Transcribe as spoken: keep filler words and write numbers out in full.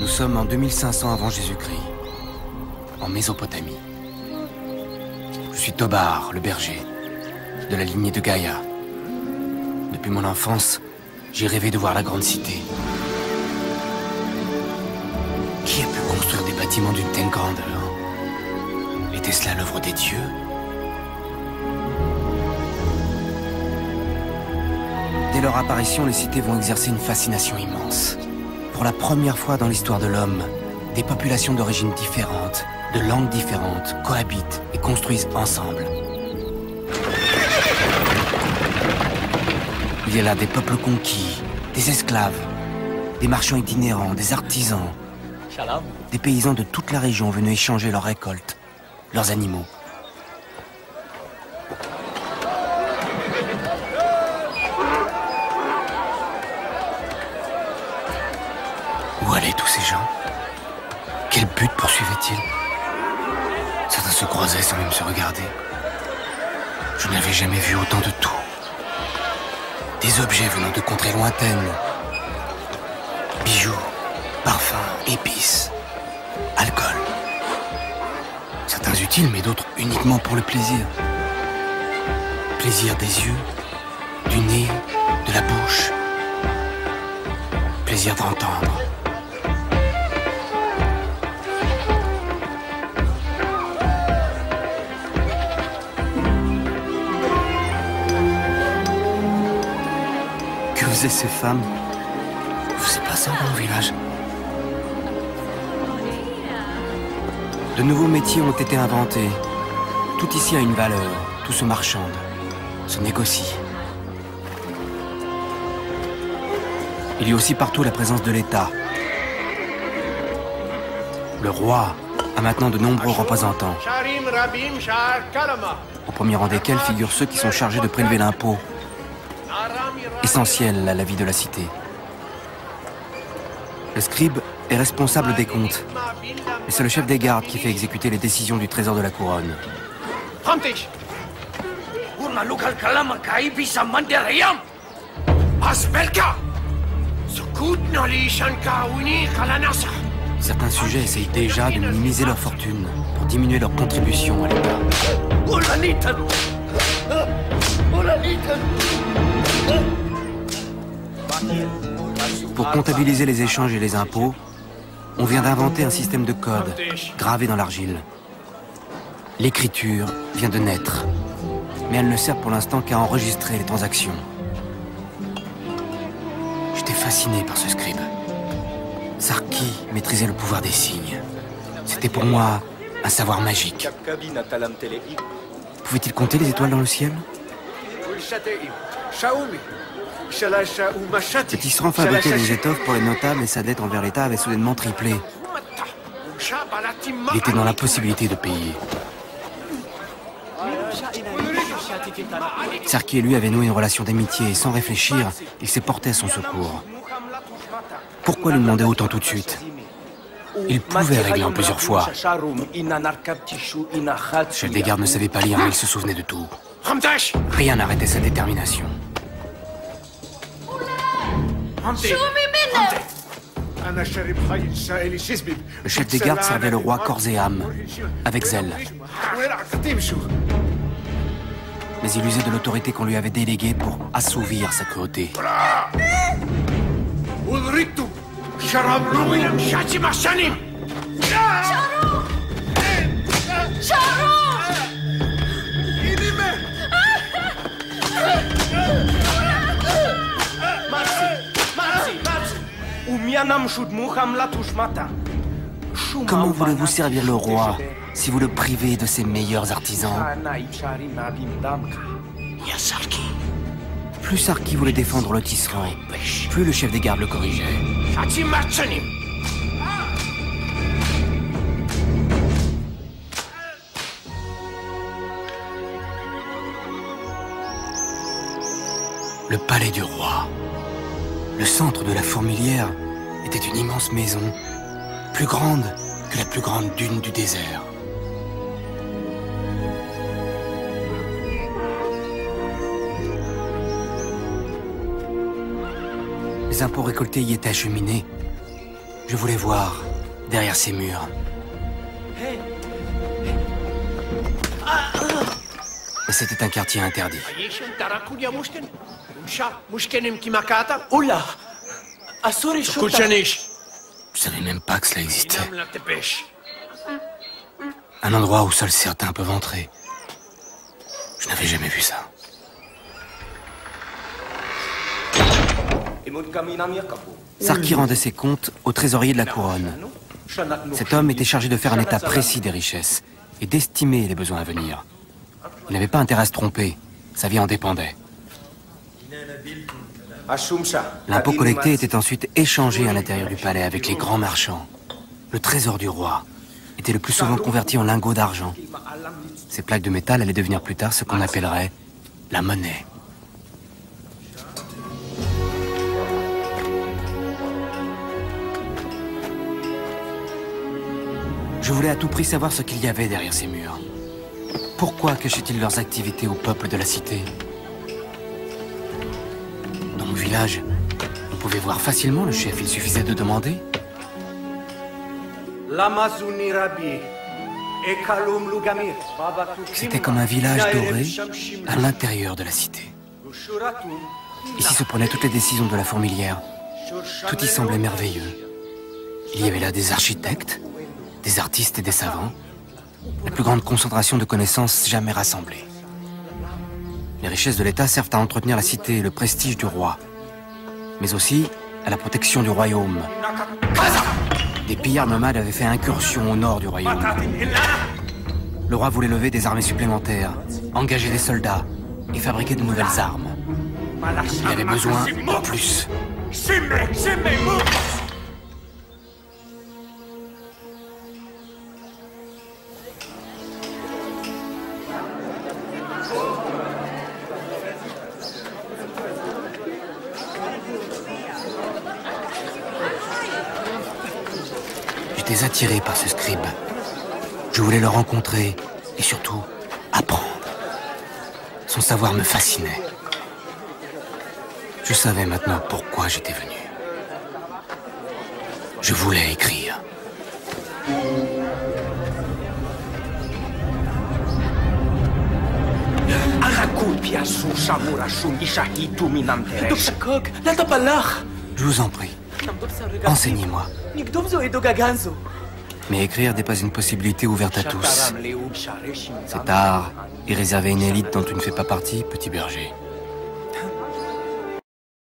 Nous sommes en deux mille cinq cents avant Jésus-Christ, en Mésopotamie. Je suis Tobar, le berger, de la lignée de Gaïa. Depuis mon enfance, j'ai rêvé de voir la grande cité. Qui a pu construire des bâtiments d'une telle grandeur? Était-ce là l'œuvre des dieux? Dès leur apparition, les cités vont exercer une fascination immense. Pour la première fois dans l'histoire de l'homme, des populations d'origines différentes, de langues différentes, cohabitent et construisent ensemble. Il y a là des peuples conquis, des esclaves, des marchands itinérants, des artisans, des paysans de toute la région venus échanger leurs récoltes, leurs animaux. Où allaient tous ces gens? Quel but poursuivaient-ils? Certains se croisaient sans même se regarder. Je n'avais jamais vu autant de tout. Des objets venant de contrées lointaines. Bijoux, parfums, épices, alcool. Certains utiles, mais d'autres uniquement pour le plaisir. Plaisir des yeux, du nez, de la bouche. Plaisir d'entendre. Que faisaient ces femmes? C'est pas ça dans mon village. De nouveaux métiers ont été inventés. Tout ici a une valeur, tout se marchande, se négocie. Il y a aussi partout la présence de l'État. Le roi a maintenant de nombreux représentants, au premier rang desquels figurent ceux qui sont chargés de prélever l'impôt, essentiel à la vie de la cité. Le scribe est responsable des comptes, mais c'est le chef des gardes qui fait exécuter les décisions du trésor de la couronne. Certains sujets essayent déjà de minimiser leur fortune pour diminuer leur contribution à l'État. Pour comptabiliser les échanges et les impôts, on vient d'inventer un système de code gravé dans l'argile. L'écriture vient de naître, mais elle ne sert pour l'instant qu'à enregistrer les transactions. J'étais fasciné par ce scribe. Sarki maîtrisait le pouvoir des signes. C'était pour moi un savoir magique. Pouvait-il compter les étoiles dans le ciel? Le tisserand fabriquait des étoffes pour les notables et sa dette envers l'État avait soudainement triplé. Il était dans l'impossibilité de payer. Sarki et lui avaient noué une relation d'amitié et sans réfléchir, il s'est porté à son secours. Pourquoi lui demander autant tout de suite? Il pouvait régler en plusieurs fois. Le chef des gardes ne savait pas lire, mais il se souvenait de tout. Rien n'arrêtait sa détermination. Le chef des gardes servait le roi corps et âme, avec zèle. Mais il usait de l'autorité qu'on lui avait déléguée pour assouvir sa cruauté. Comment voulez-vous servir le roi si vous le privez de ses meilleurs artisans? Plus Sarki voulait défendre le tisserand, plus le chef des gardes le corrigeait. Le palais du roi. Le centre de la fourmilière était une immense maison, plus grande que la plus grande dune du désert. Les impôts récoltés y étaient acheminés, Je voulais voir, derrière ces murs. Mais c'était un quartier interdit. Oula! Asuri Shota! Je savais même pas que cela existait. Un endroit où seuls certains peuvent entrer. Je n'avais jamais vu ça. Sarki rendait ses comptes au trésorier de la couronne. Cet homme était chargé de faire un état précis des richesses et d'estimer les besoins à venir. Il n'avait pas intérêt à se tromper, sa vie en dépendait. L'impôt collecté était ensuite échangé à l'intérieur du palais avec les grands marchands. Le trésor du roi était le plus souvent converti en lingots d'argent. Ces plaques de métal allaient devenir plus tard ce qu'on appellerait la monnaie. Je voulais à tout prix savoir ce qu'il y avait derrière ces murs. Pourquoi cachaient-ils leurs activités au peuple de la cité? Dans mon village, on pouvait voir facilement le chef, il suffisait de demander. C'était comme un village doré à l'intérieur de la cité. Ici se prenaient toutes les décisions de la fourmilière. Tout y semblait merveilleux. Il y avait là des architectes, des artistes et des savants. La plus grande concentration de connaissances jamais rassemblées. Les richesses de l'État servent à entretenir la cité et le prestige du roi, mais aussi à la protection du royaume. Des pillards nomades avaient fait incursion au nord du royaume. Le roi voulait lever des armées supplémentaires, engager des soldats et fabriquer de nouvelles armes. Il avait besoin de plus. J'étais attiré par ce scribe. Je voulais le rencontrer et surtout apprendre. Son savoir me fascinait. Je savais maintenant pourquoi j'étais venu. Je voulais écrire. Je vous en prie, enseignez-moi. Mais écrire n'est pas une possibilité ouverte à tous. Cet art est réservé à une élite dont tu ne fais pas partie, petit berger.